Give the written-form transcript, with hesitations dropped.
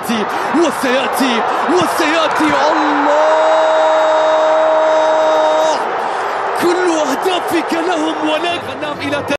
وسيأتي وسيأتي وسيأتي. الله، كل أهدافك لهم ولكن إلى